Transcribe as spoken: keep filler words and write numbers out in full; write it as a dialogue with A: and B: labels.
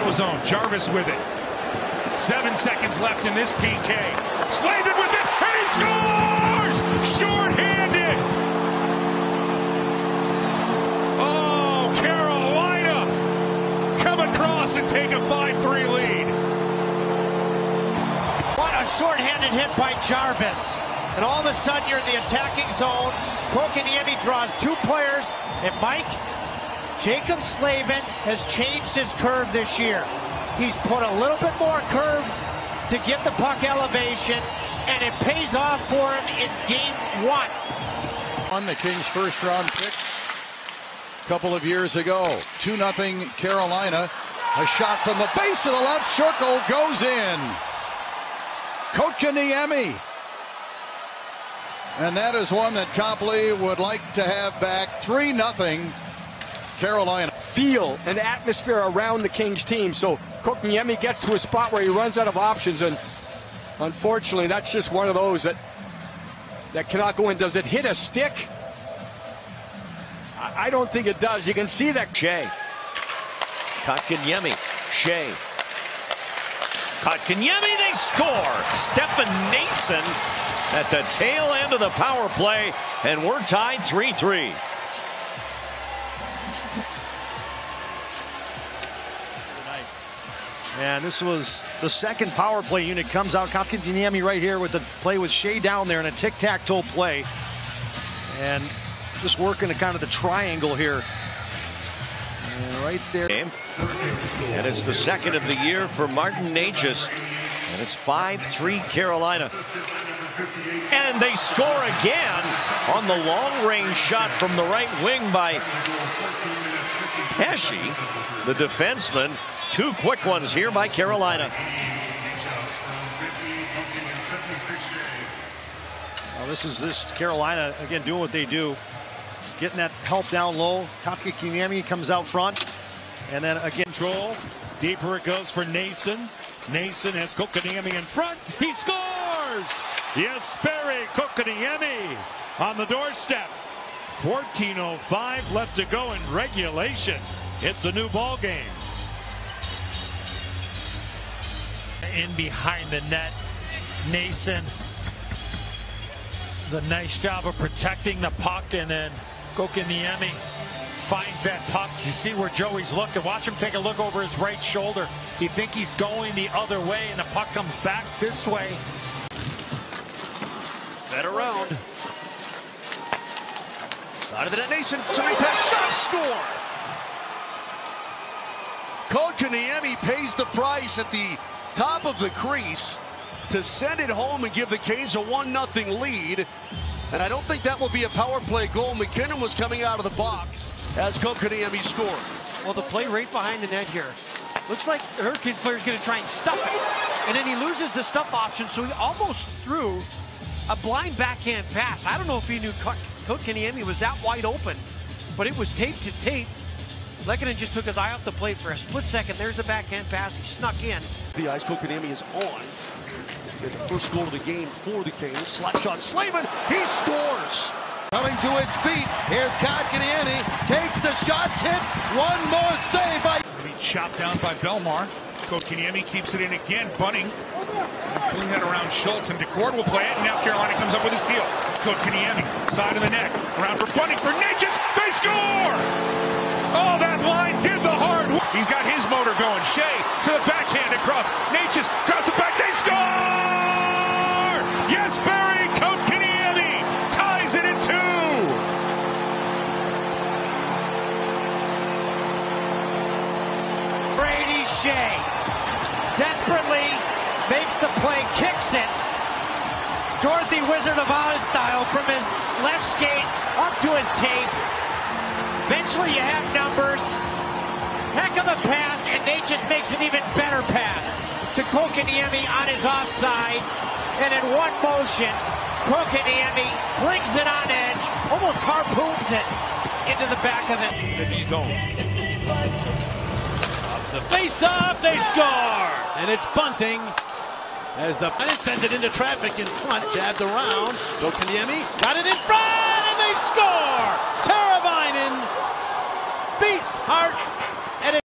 A: neutral zone. Jarvis with it. Seven seconds left in this P K. Slavin with it, and he scores! Short-handed! Oh, Carolina come across and take a five three lead.
B: What a short-handed hit by Jarvis. And all of a sudden you're in the attacking zone. Kotkaniemi draws two players. And Mike, Jacob Slavin has changed his curve this year. He's put a little bit more curve to get the puck elevation, and it pays off for him in game one.
C: On the Kings' first round pick a couple of years ago. two nothing Carolina. A shot from the base of the left circle goes in. Kotkaniemi. And that is one that Copley would like to have back. three nothing Carolina.
D: Feel an atmosphere around the Kings team. So Kotkaniemi gets to a spot where he runs out of options, and unfortunately that's just one of those that that cannot go in. Does it hit a stick? I, I don't think it does. You can see that.
E: Shea. Kotkaniemi. Shea. Kotkaniemi, they score! Stefan Noesen at the tail end of the power play, and we're tied three three.
F: And this was the second power play unit comes out. Kotkaniemi right here with the play with Shea down there in a tic-tac-toe play. And just working at kind of the triangle here. And right there.
E: And it's the second of the year for Martin Necas. And it's five three Carolina. And they score again on the long-range shot from the right wing by Pesce, the defenseman. Two quick ones here by Carolina.
F: Well, this is this Carolina, again, doing what they do. Getting that help down low. Kotkaniemi comes out front. And then again.
A: Control. Deeper it goes for Noesen. Noesen has Kotkaniemi in front. He scores! Jesperi Kotkaniemi on the doorstep. fourteen oh five left to go in regulation. It's a new ball game. In behind the net, Noesen does a nice job of protecting the puck, and then Kotkaniemi finds that puck. You see where Joey's looking. Watch him take a look over his right shoulder. You think he's going the other way, and the puck comes back this way.
E: Fed around. Side of the net, Noesen, somebody pass, shot, score!
G: Kotkaniemi pays the price at the top of the crease to send it home and give the Canes a one nothing lead. And I don't think that will be a power play goal. McKinnon was coming out of the box as Kotkaniemi scored.
B: Well, the play right behind the net here. Looks like the Hurricanes player is going to try and stuff it. And then he loses the stuff option, so he almost threw a blind backhand pass. I don't know if he knew Kotkaniemi was that wide open, but it was tape to tape. Lehkonen just took his eye off the plate for a split second. There's the backhand pass. He snuck in.
G: The ice, Kotkaniemi is on. And the first goal of the game for the Canes. Slap shot, Slavin, he scores!
C: Coming to his feet, here's Kotkaniemi, takes the shot, tip, one more save by...
A: He chopped down by Belmar. Kotkaniemi keeps it in again. Bunting. Fling that around Schultz, and DeCord will play it. And now Carolina comes up with a steal. Kotkaniemi, side of the net. Around for Bunting for Necas. They score! Oh, that line did the hard work. He's got his motor going. Shea to the backhand across. Necas drops it back. They score! Jesperi Kotkaniemi ties it at two.
B: Brady Shea desperately makes the play, kicks it. Dorothy Wizard of Oz style from his left skate up to his tape. Eventually you have numbers. Heck of a pass, and Nate just makes an even better pass to Kotkaniemi on his offside. And in one motion, Kotkaniemi flings it on edge, almost harpoons it into the back of the zone.
H: The face-off, they score! And it's Bunting as the and it sends it into traffic in front, jabbed around. Kotkaniemi got it in front, and they score! Teravainen beats Hart